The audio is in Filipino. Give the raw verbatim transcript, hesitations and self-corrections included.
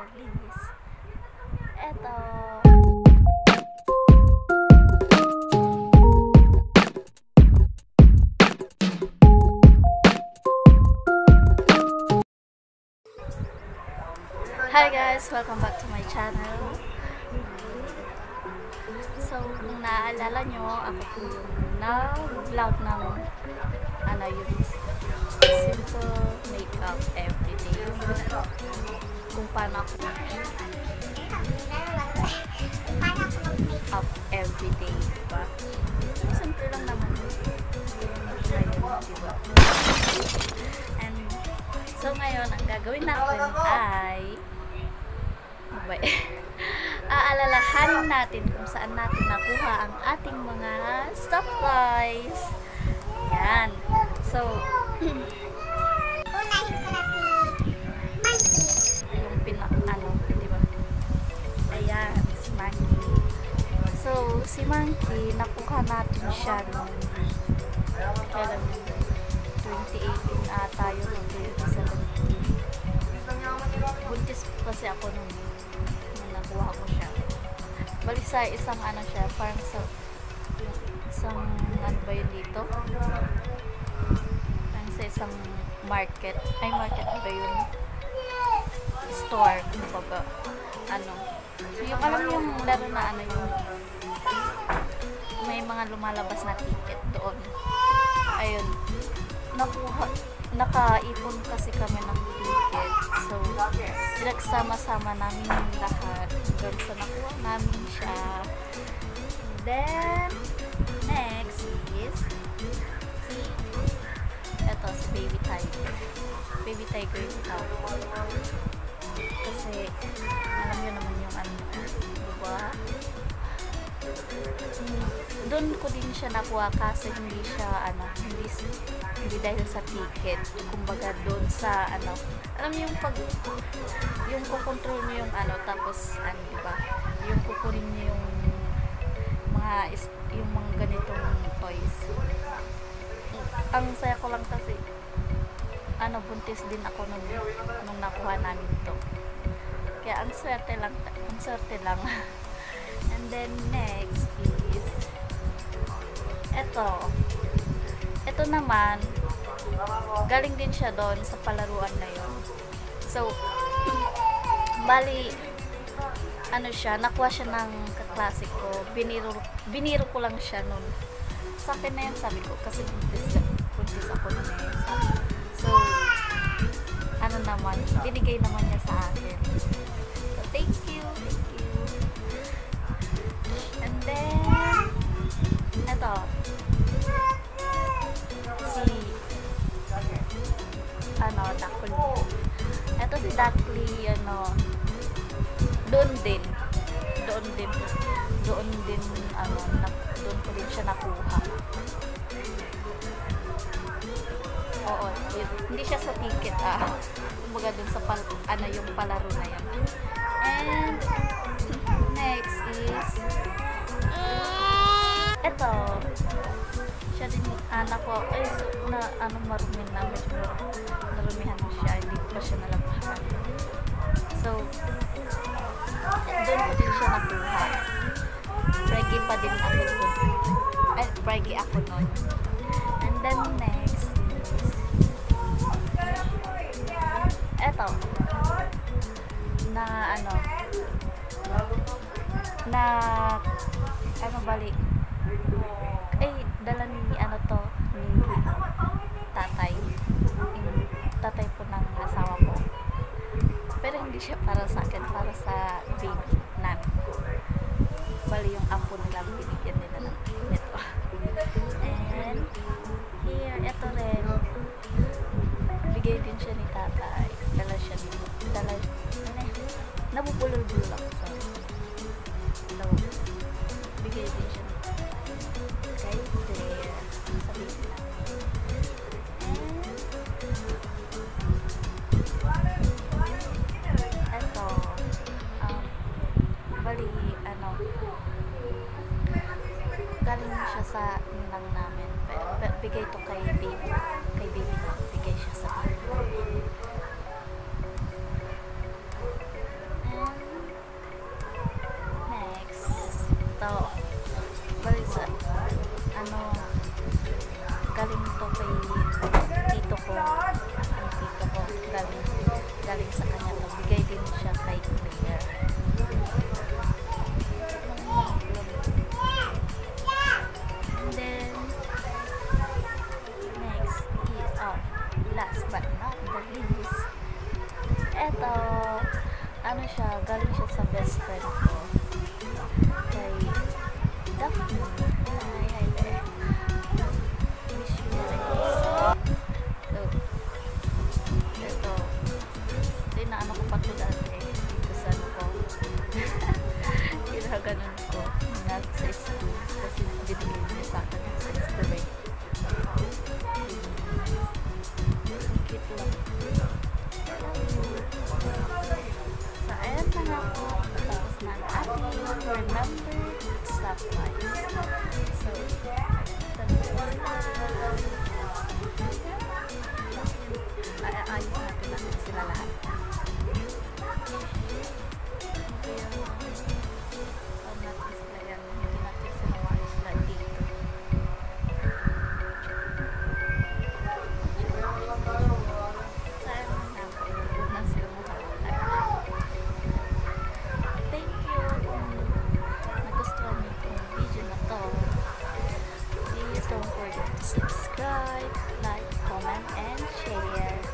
Dalis. Eto. Hi guys! Welcome back to my channel. So, kung naaalala nyo, ako po yung na-vlog ng ano yung simple makeup everyday. Kung paano ako up everyday, diba? Simple lang naman. Ayun, diba? And, so ngayon, ang gagawin natin ay Wait. Aalalahanin natin kung saan natin nakuha ang ating mga supplies. Yan. So, yung pinak, ano, diba? Ayan, si Monkey. So, si Monkey, nakuha natin siya noong kailan twenty eighteen ata yun, twenty seventeen. Buntis kasi ako noon. Nakuha ko siya. Balik sa isang ano siya, parang sa isang ano ba yun dito? Parang sa isang market. Ay, market ba yun? Store, kumbaga. Ano. So, yung alam yung laro na ano yung may mga lumalabas na ticket doon. Ayun. Nakuha. Nakaipon kasi kami ng ticket. So, pinagsama-sama namin yung lahat. Hanggang sa nakuha namin siya. Then, next is si eto, si Baby Tiger. Baby Tiger yung tawag. Kasi, alam nyo naman yung ano, diba? Doon ko din siya nakuha kasi hindi siya ano, hindi, hindi dahil sa ticket, kumbaga doon sa ano, alam niyo yung pag yung kukontrol niyo yung ano, tapos ano, diba, yung kukunin niyo yung mga is, yung mga ganitong toys. Ang saya ko lang kasi ano, buntis din ako nung, nung nakuha namin to, kaya ang swerte lang, ang swerte lang. And then next is eto. Eto naman, galing din siya doon sa palaruan na yun. So, bali, ano siya, nakuha siya ng kaklase ko. Biniro, biniro ko lang siya nun. Sa akin na yun, sabi ko, kasi buntis, buntis ako nun eh. So, ano naman, binigay naman niya sa akin. So, thank you, thank you. And then, eto, si, ano, Duckly. Eto si Duckly, ano, doon din, doon din, doon din, ano, na, doon ko din siya nakuha. Oo, yun, hindi siya sa ticket, ah. Kumbaga doon sa, pal, ano, yung palaro na yan. And, next is, eto, siya din anak ko, ay, so, na, ano, marumin na, medyo narumihan mo siya, hindi pa siya nalabahan. So, doon ko din siya nakuha. Pregi pa din ako doon. Ay, pregi ako noon. And then next is, eto, na, ano, na, ano, balik, ay, dala ni, ano to, ni tatay, yung tatay po ng asawa ko. Pero hindi siya para sa akin, para sa baby namin. Bali yung apo nila, binigyan nila ng nito. And, here, ito rin, bigay din siya ni tatay. Dala siya ni, dala, ano, nabubulol-bulol ako, sorry. So, bigay din siya ni kay Claire sa baby namin. And eto, um, bali, ano, galing siya sa ninang namin, pero, pero bigay to kay baby, kay baby na, bigay siya sa baby namin. last but not the least, eto, ano siya, galing siya sa best friend ko, kay Daphne. Hi, hi there. Wish you Merry Christmas. So, eto, dinaano ko pa to dati, dito sa ano ko. Ginaganon ko, nga sa school, kasi binigay niya sa akin sa school. Cute lang. So, ayan na nga po. Tapos na ang ating remember stoplights. So, ito na po sila. Ay, ayos natin natin sila lahat. Kaya, huwag natin sila yan. Hindi natin sila maayos lang dito. Thank you kung nagustuhan niyo itong video na to. Please don't forget to subscribe, like, comment, and share.